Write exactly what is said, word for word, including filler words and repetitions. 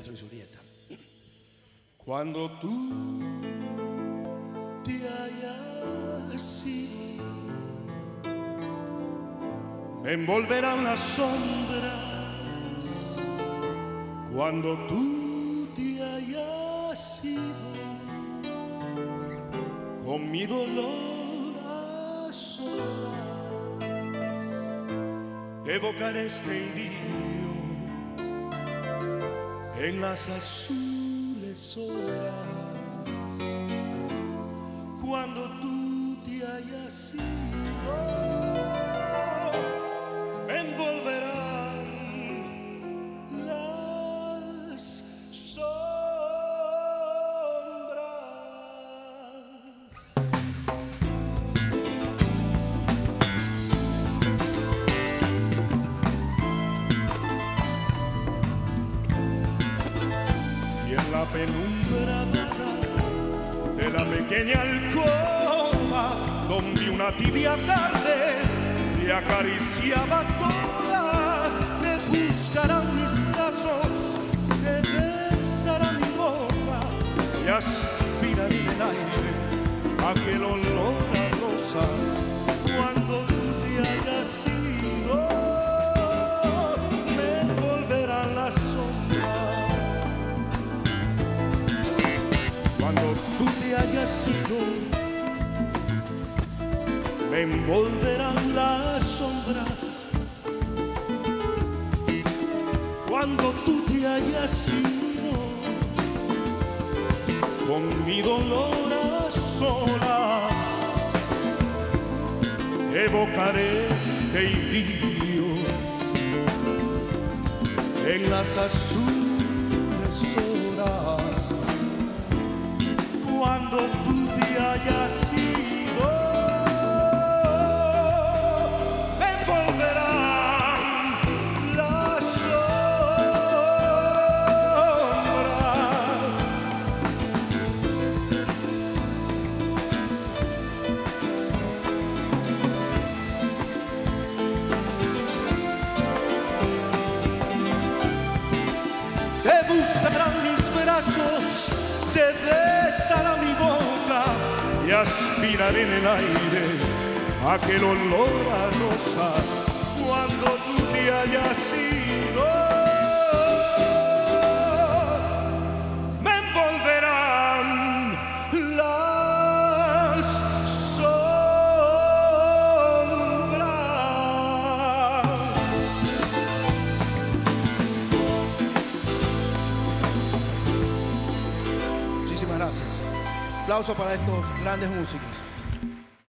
soy Julieta. Cuando tú te hayas ido, me envolverán las sombras. Cuando tú te hayas ido, con mi dolor a solas, te evocaré este idilio en las azules horas. Cuando tú te hayas ido, me envolverán las sombras. Y en la penumbra de la pequeña alcoba, donde una tibia tarde te acariciaba toda, te buscarán mis brazos, te besará mi boca y aspiraré el aire, aquel olor a rosas. Cuando tú te hayas ido, me envolverán las sombras. Cuando tú te hayas ido, me envolverán las sombras. Cuando tú te hayas ido, con mi dolor a solas, evocaré este idilio en las azules horas. Cuando tú te hayas ido, me envolverán las sombras. Te buscarán mis brazos, te besará mi boca y aspiraré en el aire aquel olor a rosas. Cuando tú te hayas ido, me envolverán las sombras. Muchísimas gracias. Aplauso para estos grandes músicos.